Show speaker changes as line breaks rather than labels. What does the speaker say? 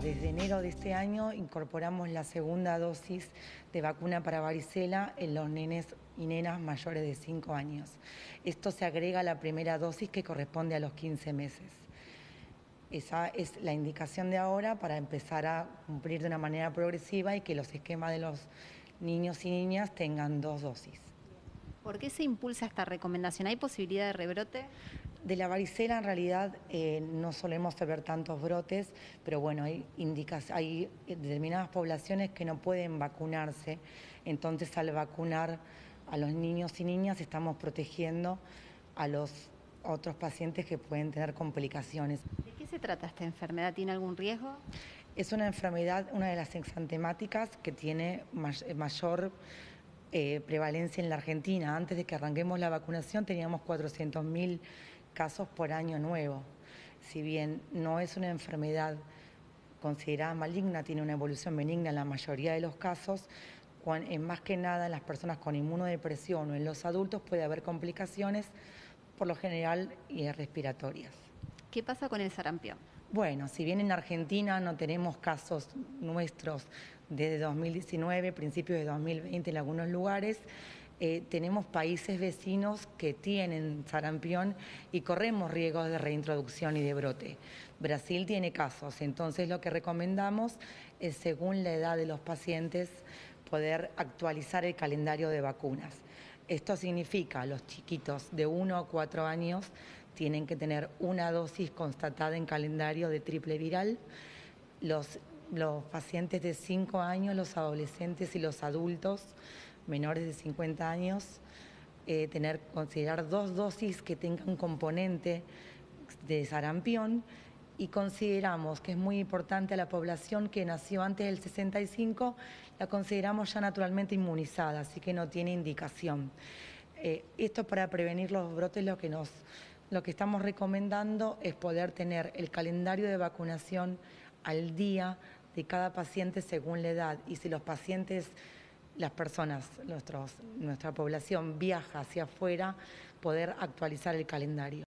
desde enero de este año incorporamos la segunda dosis de vacuna para varicela en los nenes y nenas mayores de 5 años. Esto se agrega a la primera dosis que corresponde a los 15 meses. Esa es la indicación de ahora para empezar a cumplir de una manera progresiva y que los esquemas de los niños y niñas tengan 2 dosis.
¿Por qué se impulsa esta recomendación? ¿Hay posibilidad de rebrote?
De la varicela en realidad no solemos ver tantos brotes, pero bueno, hay determinadas poblaciones que no pueden vacunarse, entonces al vacunar a los niños y niñas estamos protegiendo a los otros pacientes que pueden tener complicaciones.
¿De qué se trata esta enfermedad? ¿Tiene algún riesgo?
Es una enfermedad, una de las exantemáticas que tiene mayor prevalencia en la Argentina. Antes de que arranquemos la vacunación teníamos 400.000 casos por año nuevo. Si bien no es una enfermedad considerada maligna, tiene una evolución benigna en la mayoría de los casos, más que nada en las personas con inmunodepresión o en los adultos puede haber complicaciones, por lo general respiratorias.
¿Qué pasa con el sarampión?
Bueno, si bien en Argentina no tenemos casos nuestros desde 2019, principios de 2020 en algunos lugares, tenemos países vecinos que tienen sarampión y corremos riesgos de reintroducción y de brote. Brasil tiene casos, entonces lo que recomendamos es, según la edad de los pacientes, poder actualizar el calendario de vacunas. Esto significa los chiquitos de 1 a 4 años tienen que tener una dosis constatada en calendario de triple viral. Los pacientes de 5 años, los adolescentes y los adultos menores de 50 años, considerar 2 dosis que tengan un componente de sarampión, y consideramos que es muy importante a la población que nació antes del 65, la consideramos ya naturalmente inmunizada, así que no tiene indicación. Esto para prevenir los brotes lo que estamos recomendando es poder tener el calendario de vacunación al día de cada paciente según la edad, y si los pacientes, las personas, nuestra población viaja hacia afuera, poder actualizar el calendario.